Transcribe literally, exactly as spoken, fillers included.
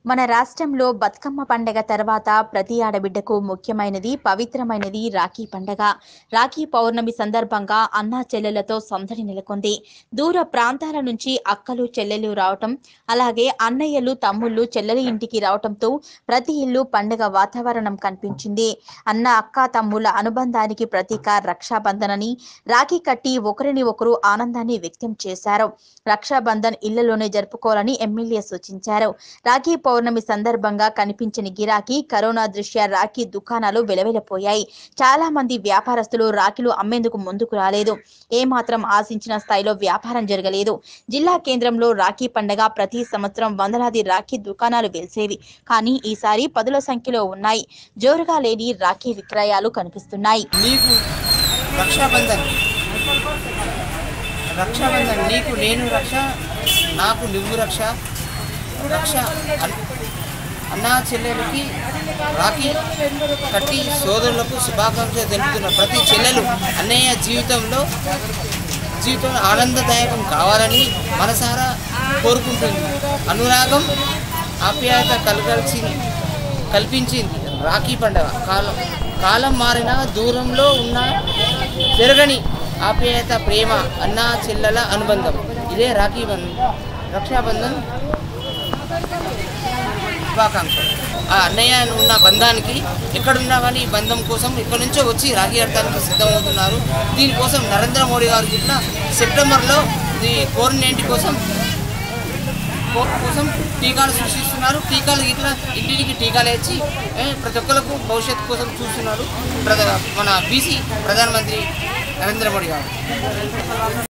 మన రాష్ట్రంలో బతుకమ్మ పండగ తర్వాత ప్రతి ఆడబిడ్డకు ముఖ్యమైనది పవిత్రమైనది రాఖీ పండగ. రాఖీ పౌర్ణమి సందర్భంగా అన్నా చెల్లెలతో సందడి నెలకొంది. దూర ప్రాంతాల నుంచి అక్కలు చెల్లెలు రావటం, అలాగే అన్నయ్యలు తమ్ముళ్ళు చెల్లెలి ఇంటికి రావటంతో ప్రతి ఇల్లు పండగ వాతావరణం కనిపించింది. అన్న అక్క తమ్ముళ్ళ అనుబంధానికి ప్రతీక రక్షాబంధనని రాఖీ కట్టి ఒకరిని ఒకరు ఆనందాన్ని వ్యక్తం చేశారు. రక్షాబంధన్ ఇళ్లలోనే జరుపుకోవాలని ఎమ్మెల్యే సూచించారు. రాఖీ పౌర్ణమి సందర్భంగా కనిపించని గిరాకీ, కరోనా దృష్ట్యా రాఖీ దుకాణాలు వెలవెలపోయాయి. చాలా మంది వ్యాపారస్తులు రాఖీలు అమ్మేందుకు ముందుకు రాలేదు. ఏమాత్రం ఆశించిన స్థాయిలో వ్యాపారం జరగలేదు. జిల్లా కేంద్రంలో రాఖీ పండగ ప్రతి సంవత్సరం వందలాది రాఖీ దుకాణాలు వెలిసేవి. కానీ ఈసారి పదుల సంఖ్యలో ఉన్నాయి. జోరుగా లేని రాఖీ విక్రయాలు కనిపిస్తున్నాయి. నీకు రక్షాబంధన్ రక్షాబంధన్ నీకు నేను రక్ష, నాకు నువ్వు రక్ష. రక్ష అన్నా చెల్లెలకి రాఖీ కట్టి సోదరులకు శుభాకాంక్షలు తెలుపుతున్న ప్రతి చెల్లెలు అన్నయ్య జీవితంలో జీవితంలో ఆనందదాయకం కావాలని మనసారా కోరుకుంటుంది. అనురాగం ఆప్యాయత కలగాల్సి కల్పించింది రాఖీ పండుగ. కాలం కాలం మారిన దూరంలో ఉన్న జరగని ఆప్యాయత, ప్రేమ, అన్నా చెల్లెల అనుబంధం. ఇదే రాఖీ బంధన్, రక్షాబంధన్ శుభాకాంక్షలు. ఆ అన్నయ్య ఉన్న బంధానికి ఎక్కడున్నా కానీ బంధం కోసం ఎక్కడి నుంచో వచ్చి రాఖీ కట్టడానికి సిద్ధమవుతున్నారు. దీనికోసం నరేంద్ర మోడీ గారు ఇట్లా సెప్టెంబర్లో ఈ కోవిడ్ నైన్టీన్ కోసం కోసం టీకాలు సృష్టిస్తున్నారు. టీకాలు ఇట్లా ఇంటికి టీకాలు ఇచ్చి ప్రతి ఒక్కరికి భవిష్యత్తు కోసం చూస్తున్నారు మన బీసీ ప్రధానమంత్రి నరేంద్ర మోడీ గారు.